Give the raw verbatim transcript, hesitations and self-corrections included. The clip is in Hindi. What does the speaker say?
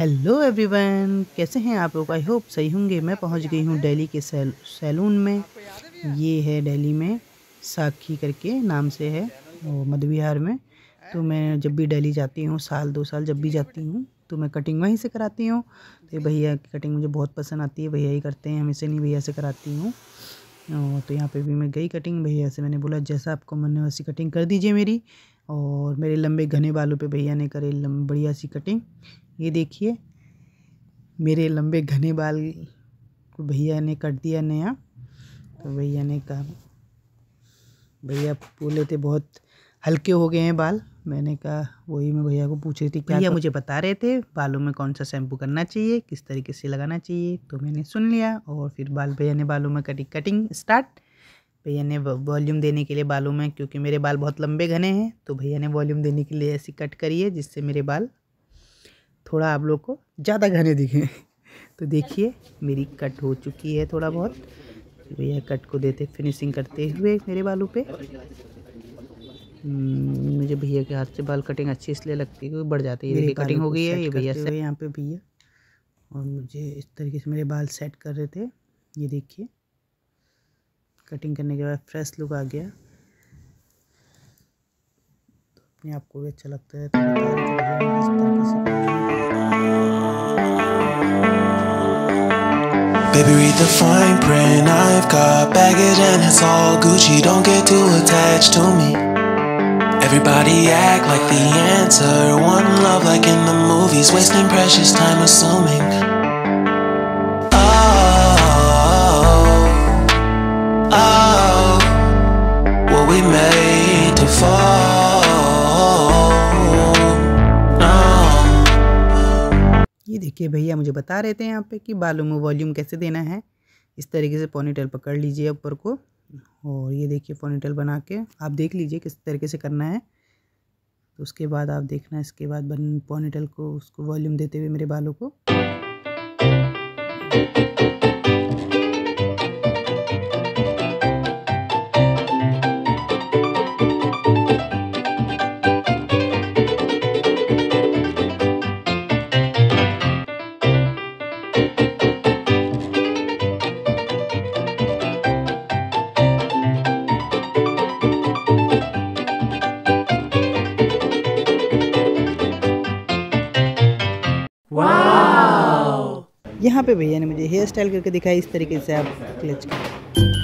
हेलो एवरीवन, कैसे हैं आप लोग। आई होप सही होंगे। मैं पहुंच गई हूं दिल्ली के सैल सैलून में। ये है दिल्ली में साखी करके नाम से है, वो मध्य बिहार में। तो मैं जब भी दिल्ली जाती हूं, साल दो साल जब भी जाती हूं, तो मैं कटिंग वहीं से कराती हूं। तो भैया की कटिंग मुझे बहुत पसंद आती है, भैया ही करते हैं, हमेशा नहीं भैया से कराती हूँ। तो यहाँ पे भी मैं गई कटिंग, भैया से मैंने बोला जैसा आपको मन है वैसी कटिंग कर दीजिए मेरी। और मेरे लंबे घने बालों पे भैया ने करे बढ़िया सी कटिंग। ये देखिए मेरे लंबे घने बाल को भैया ने कट दिया नया। तो भैया ने कहा, भैया बोले थे बहुत हल्के हो गए हैं बाल। मैंने कहा वही मैं भैया को पूछ रही थी, भैया मुझे बता रहे थे बालों में कौन सा शैम्पू करना चाहिए, किस तरीके से लगाना चाहिए। तो मैंने सुन लिया और फिर बाल भैया ने बालों में कटिंग कटिंग स्टार्ट। भैया ने वॉल्यूम देने के लिए बालों में, क्योंकि मेरे बाल बहुत लंबे घने हैं, तो भैया ने वॉल्यूम देने के लिए ऐसी कट करी है जिससे मेरे बाल थोड़ा आप लोग को ज़्यादा घने दिखे। तो देखिए मेरी कट हो चुकी है थोड़ा बहुत। भैया कट को देते फिनिशिंग करते हुए मेरे बालों पे। मुझे भैया के हाथ से बाल कटिंग अच्छी इसलिए लगती है क्योंकि बढ़ जाती है। देखिए कटिंग हो गई है। ये भैया से यहाँ पे भैया और मुझे इस तरीके से मेरे बाल सेट कर रहे थे। ये देखिए कटिंग करने के बाद फ्रेश लुक आ गया, तो अपने आप को भी अच्छा लगता है। तो बता रहे थे भैया इस तरीके से। Baby, read the fine print. I've got baggage and it's all Gucci. Don't get too attached to me. Everybody act like the answer. One love like in the movies. Wasting precious time assuming. Oh, oh, were we made to fall? ये देखिए भैया मुझे बता रहे थे यहाँ पे कि बालों में वॉल्यूम कैसे देना है। इस तरीके से पोनीटेल पकड़ लीजिए ऊपर को, और ये देखिए पोनीटेल बना के आप देख लीजिए किस तरीके से करना है। तो उसके बाद आप देखना, इसके बाद बन पोनीटेल को उसको वॉल्यूम देते हुए मेरे बालों को। यहाँ पे भैया ने मुझे हेयर स्टाइल करके दिखाई। इस तरीके से आप क्लच करें।